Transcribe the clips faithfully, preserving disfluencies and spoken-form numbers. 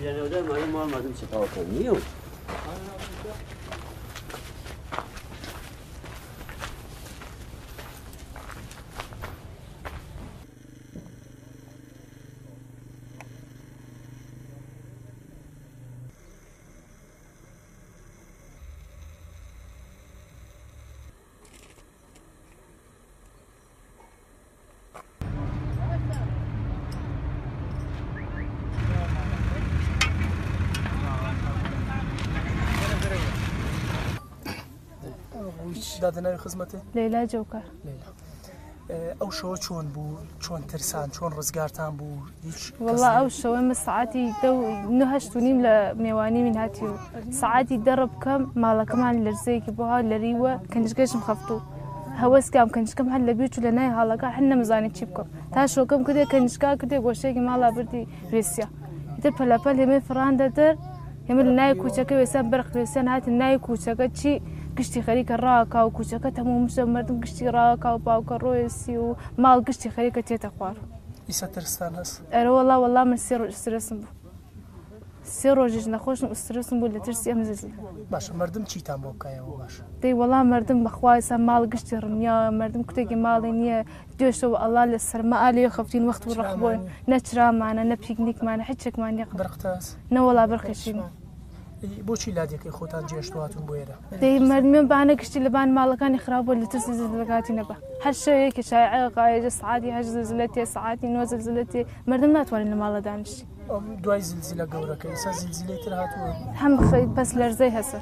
دادناوی خزمەتێ لەیلا جەوکە لەیلا ئەو شەوە چۆن بوو چۆن ترسان چۆن ڕزگارتان بوو هیچ والله ئەو شەوە مە سعاتی دە نە هەشت و نیم لە میێوانی من هاتی و سعاتی دە ڕەبکەم ماڵەکەمان لەرزەیەکی بۆ ها لەریوە کەنجگەشم خەفت و هەوەسکام کەنجکەم هەر لە بیر و لە نای هاڵەکە هەر نەمزانی چی بکەم تا شۆکەم کردێ کەنجکا کردێ گۆشتێکی ماڵا بردی وێسیا ئیتر پەلەپەل هێمەی فڕاندە دەر هێمە لە نای کوچەکە وێسان بەرق وێسان هاتن نای کوچەکە چی گشتی خەریکە ڕاکا و کوچەکە تەموو مشە مردم گشتی ڕاکا و باوکە ڕۆیسی و ماڵ گشتی خەریکە تێتە خوار ئیسا ترستان هەست ئەرە وەڵا وەڵا من سێ ڕۆژ سترسم بوو سێ ڕۆژێش نەخۆشم سترسم بوو لە ترسی ئەم زلزلە باشە مردم چیتان بۆ بکایەوە باشە دەی وەڵا مردم بەخوای سا ماڵ گشتی ڕنیا مردم کتێکی ماڵی نییە دوێشەوە ئەڵا لە سەرمە ئالێ خەفتین وەخت و ڕەخبووە نە چرامانە نە پیکنیکمانە هیچێکمان نیە بەرقتاس نەوەڵا بەرخێشین بۆچی لادێکی خۆتان جێشتواتون بۆ ئێرە دەی مردمێن بانە گشتی لەبان ماڵەکانی خراپبووە لە ترسی زلزلەکاتی نەبە هەر شەوەیەکی شایعە قایەجە سعاتی هەشت زلزلە تێ سعاتی نۆ زلزلە تێ مردم ناتوانین لە ماڵە دانیشتی دوای زلزلە گەورەکە ئێستا زلزلەی تر هاتووە هەم بەس لەرزەی هەسەر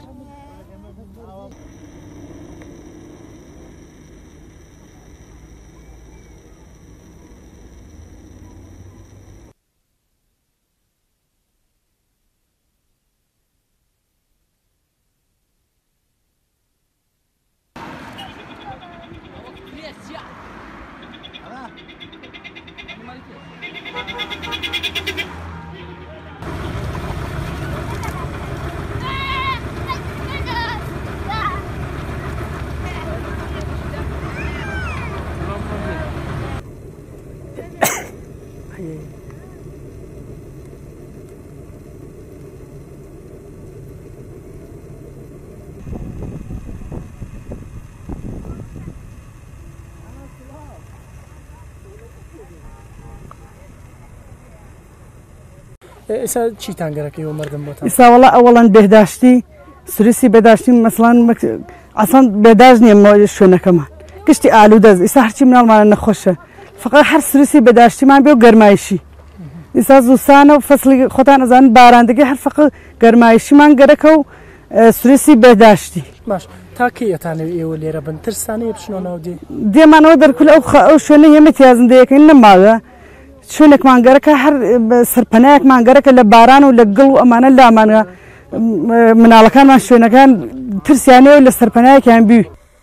ئێستا چیتان گەرەکەی و مردم بۆتان ئێستا وەڵا ئەوەڵەن بێداشتی سروسی بێداشتی مەسڵان ئەسڵان بێداژ نییە شوێنەکەمان گشتی ئالوودەست ئێستا هەرچی مناڵمانە نەخۆشە فقط هەر سروسی بێداشتیمان بێ و گەرمایشی ئێستا زووسانە و فەسلی خۆتان ئەزانن باران دەگەی هەر فقط گەرمایشیمان گەرەکە و سروسی بێداشتی باش تا کەیەتانەوێت ئێوە لێرە بن ترسانەیە بچنەوە ناو دێ دێمانەوە دەرکول ئەو شوێنە هێمە تیازندەیەکەین نەماوە شوێنێکمان گەرەکە هەر سەرپەنایەکمان گەرەکە لە باران و لە گڵ و ئەمانە لامانە مناڵەکانمان شوێنەکان ترسیانەوە لە سەرپەنایەکیان بی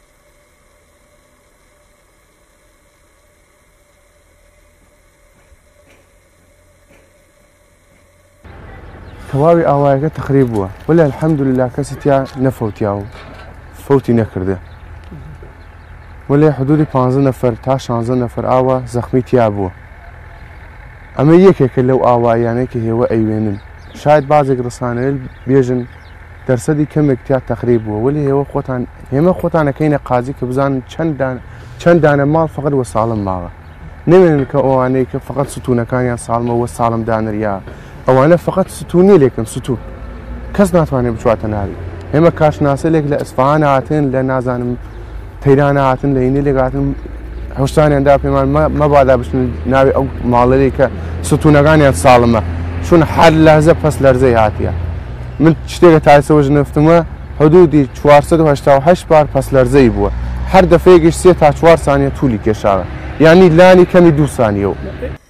تەواوی ئاوایەکە تەخریب بووە وەلا الحەمدوللا کەسی تیا نەفەوتیا و فەوتی نەکردێ وەلێ حدودی پانزە نەفەر تا شانزە نەفەر ئاوە زەخمی تیا بووە ئەمە یەکێکە لەو ئاوایانەیەکە هێوە ئەیوێنن شاید بازێک ڕسانەیە بێژن دەرسەدی کەمێک تیا تەخریب بووە وەلی هێوە خۆتان هێمە خۆتانەکەینە قازی کە بزانن چەند دانە ماڵ فقط وە ساڵم ماوە نەوێنن کە ئەوانەی کە فقط ستوونەکانیان ساڵمە وە ساڵم دانریا ئەوانە فقط ستونی لێکن ستون کەس ناتوانێت بچواتە ناوی ئێمە کاشناسەلێک لە ئەسفەهان هاتن لە نازانم تەیران هاتن لە هینی لێک هاتن هەشتانیاندا پێمان مەبادا بچن ناوی ئەو ماڵەرێک کە ستوونەکانیان ساڵمە چون هەر لەرزە پەس لەرزەی هاتیە من شتێکە تایسەوە ژنفتمە حدودی چوارسەد و هەشتا و هەشت بار پەس لەرزەی بووە هەر دەفەیەکیش سێ تا چوار سانیە توولی کێشاوە یعنی لانی کەمی دوو سانیەوە